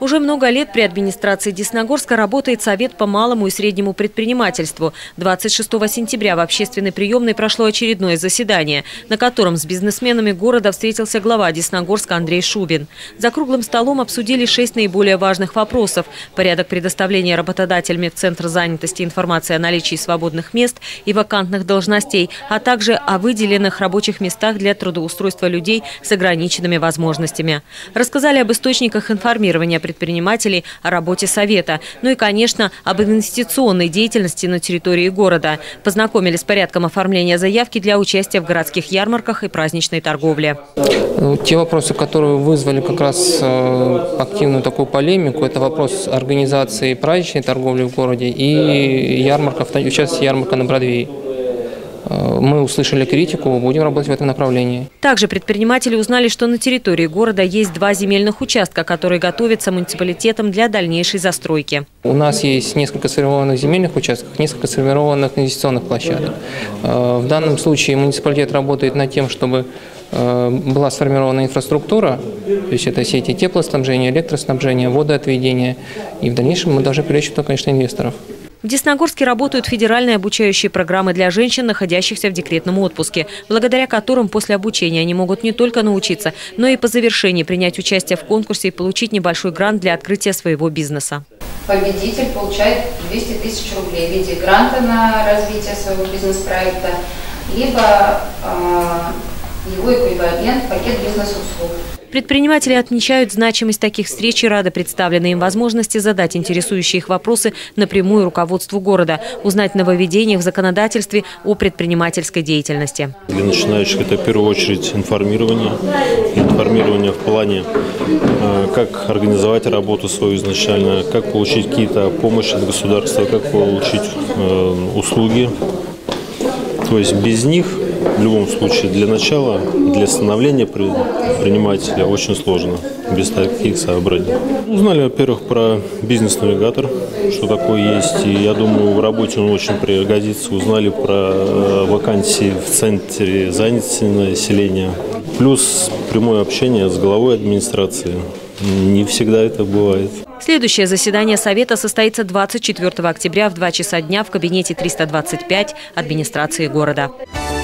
Уже много лет при администрации Десногорска работает Совет по малому и среднему предпринимательству. 26 сентября в общественной приемной прошло очередное заседание, на котором с бизнесменами города встретился глава Десногорска Андрей Шубин. За круглым столом обсудили 6 наиболее важных вопросов: порядок предоставления работодателями в Центр занятости информации о наличии свободных мест и вакантных должностей, а также о выделенных рабочих местах для трудоустройства людей с ограниченными возможностями. Рассказали об источниках информирования предпринимателей о работе Совета, ну и, конечно, об инвестиционной деятельности на территории города. Познакомились с порядком оформления заявки для участия в городских ярмарках и праздничной торговле. Те вопросы, которые вызвали как раз активную такую полемику, это вопрос организации праздничной торговли в городе и ярмарка, в частности ярмарка на Бродвее. Мы услышали критику, будем работать в этом направлении. Также предприниматели узнали, что на территории города есть 2 земельных участка, которые готовятся муниципалитетом для дальнейшей застройки. У нас есть несколько сформированных земельных участков, несколько сформированных инвестиционных площадок. В данном случае муниципалитет работает над тем, чтобы была сформирована инфраструктура, то есть это сети теплоснабжения, электроснабжения, водоотведения. И в дальнейшем мы должны привлечь туда, конечно, инвесторов. В Десногорске работают федеральные обучающие программы для женщин, находящихся в декретном отпуске, благодаря которым после обучения они могут не только научиться, но и по завершении принять участие в конкурсе и получить небольшой грант для открытия своего бизнеса. Победитель получает 200 тысяч рублей в виде гранта на развитие своего бизнес-проекта, либо его эквивалент – пакет бизнес-услуг. Предприниматели отмечают значимость таких встреч и рады представленной им возможности задать интересующие их вопросы напрямую руководству города, узнать о нововведениях в законодательстве о предпринимательской деятельности. Для начинающих это в первую очередь информирование. Информирование в плане, как организовать работу свою изначально, как получить какие-то помощи от государства, как получить услуги. То есть без них в любом случае для начала, для становления предпринимателя очень сложно, без таких соображений. Узнали, во-первых, про бизнес-навигатор, что такое есть, и я думаю, в работе он очень пригодится. Узнали про вакансии в центре занятости населения, плюс прямое общение с главой администрации. Не всегда это бывает. Следующее заседание Совета состоится 24 октября в 2 часа дня в кабинете 325 администрации города.